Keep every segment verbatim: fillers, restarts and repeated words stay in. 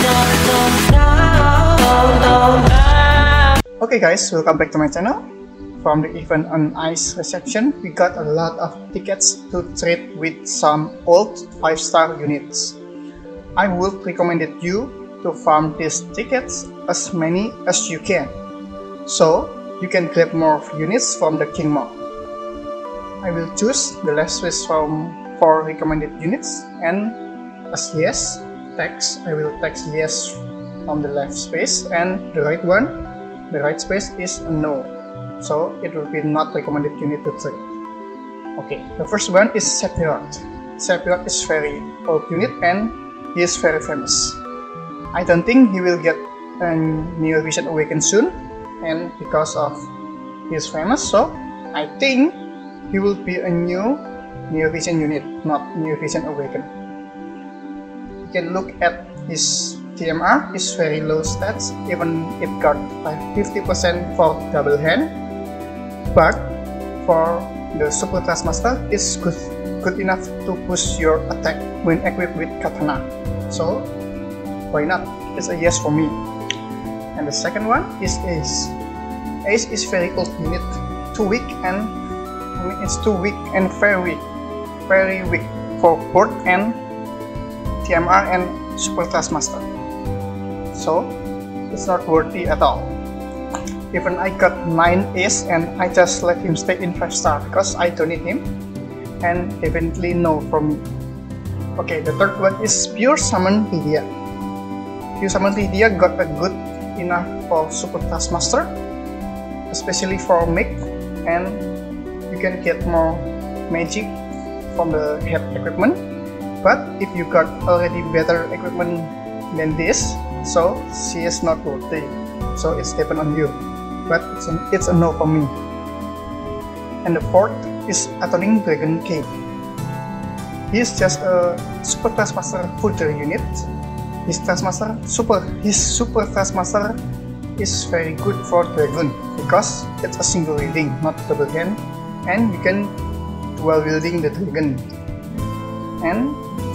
Okay guys, welcome back to my channel. From the event on Ice reception, we got a lot of tickets to trade with some old five star units. I would recommend you to farm these tickets as many as you can, so you can grab more units from the King Mall. I will choose the last wish from four recommended units, and as yes text, I will text yes on the left space, and the right one, the right space is a no, so it will be not recommended unit to trade. Okay, the first one is Sephiroth. Sephiroth is very old unit and he is very famous. I don't think he will get a Neo Vision Awaken soon, and because of he is famous, so I think he will be a new Neo Vision unit, not Neo Vision Awaken. You can look at his T M R is very low stats, even it got like fifty percent for double hand, but for the Super Taskmaster is good, good enough to push your attack when equipped with Katana, so why not? It's a yes for me. And the second one is Ace. Ace is very old unit, too weak, and I mean it's too weak and very weak, very weak for board and T M R and Super Taskmaster, so it's not worthy at all. Even I got nine Ace and I just let him stay in five star because I don't need him, and definitely no for me. Okay, the third one is Pure Summon Lydia. Pure Summon Lydia got a good enough for Super Taskmaster, especially for Meg, and you can get more magic from the head equipment. But if you got already better equipment than this, so she is not worthy, so it's depend on you, but it's a, it's a no for me. And the fourth is Atoning Dragon King. He is just a Super Taskmaster footer unit. His Taskmaster super his Super Taskmaster is very good for Dragon because it's a single wielding, not double hand, and you can dual wielding the Dragon. And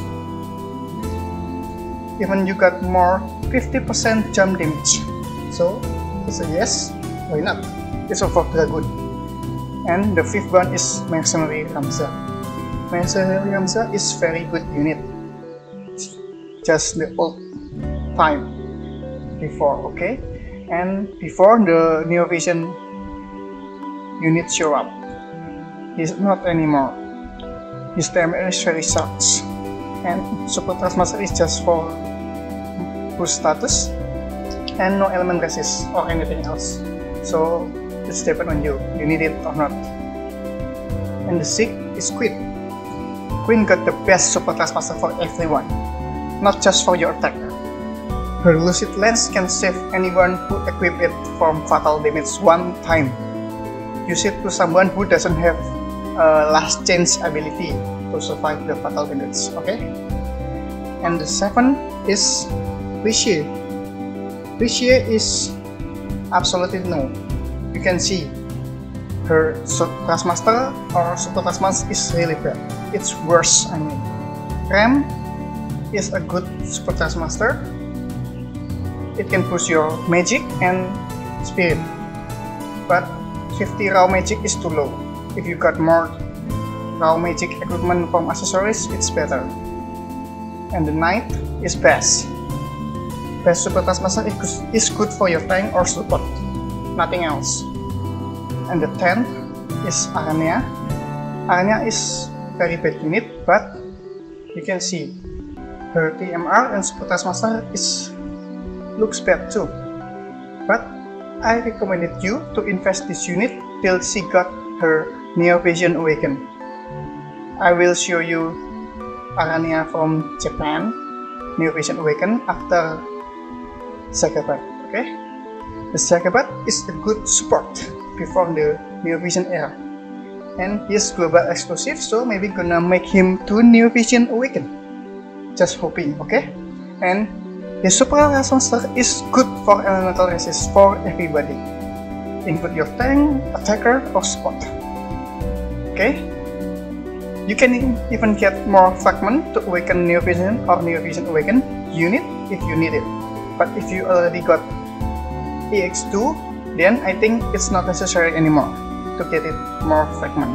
even you got more fifty percent jump damage, so it's a yes, why not? It's a for Dragon. And the fifth one is Mercenary Ramza. Mercenary Ramza is very good unit, just the old time before, okay? And before the Neo Vision unit show up, he's not anymore. His T M R is very sucks, and Super Taskmaster is just for push status and no element resist or anything else, so it's depend on you, you need it or not. And the sixth is Queen. Queen got the best Super Taskmaster for everyone, not just for your attacker. Her Lucid Lens can save anyone who equip it from fatal damage one time. Use it to someone who doesn't have a last chance ability to survive the fatal damage, okay? And the seventh is Rishi. Rishi is absolutely no. You can see her Taskmaster or Super Taskmaster is really bad. It's worse, I mean. Ram is a good Super Taskmaster. It can push your magic and spirit, but fifty raw magic is too low. If you got more raw magic equipment from accessories, it's better. And the ninth is Bass. Bass Super Taskmaster is good for your tank or support, nothing else. And the tenth is Aranea. Aranea is very bad unit, but you can see her T M R and Super Taskmaster is looks bad too. But I recommended you to invest this unit till she got her Neo Vision Awaken. I will show you Aranea from Japan Neo Vision Awaken after Sagabat, okay? The Sagabat is a good support before the Neo Vision era, and he is global exclusive, so maybe gonna make him to Neo Vision Awaken. Just hoping, okay? And the Super Taskmaster is good for elemental resist for everybody, include your tank, attacker, or support. Okay? You can even get more fragment to awaken Neo Vision or Neo Vision Awaken unit if you need it. But if you already got E X two, then I think it's not necessary anymore to get it more fragment.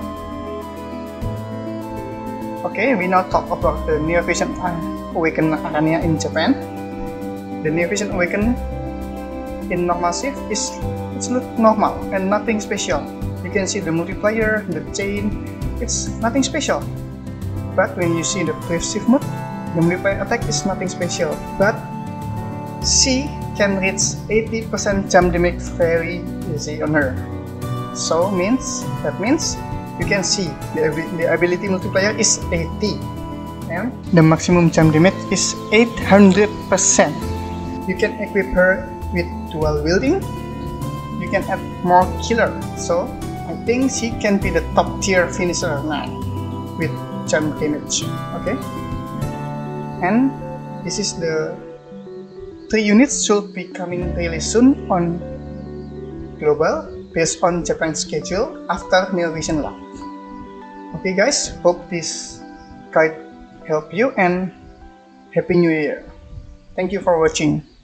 Okay, we now talk about the Neo Vision Awaken Arania in Japan. The Neo Vision Awaken in normal shift is it's look normal and nothing special. You can see the multiplier, the chain, it's nothing special. But when you see the passive mode, the multiplier attack is nothing special. But she can reach eighty percent jump damage very easy on her. So means that means you can see the, the ability multiplier is eighty and the maximum jump damage is eight hundred percent. You can equip her with dual wielding. You can add more killer. So I think she can be the top tier finisher now with jump damage. Okay, and this is the three units should be coming really soon on global based on Japan's schedule after Neo Vision launch. Okay guys, hope this guide helped you and Happy New Year. Thank you for watching.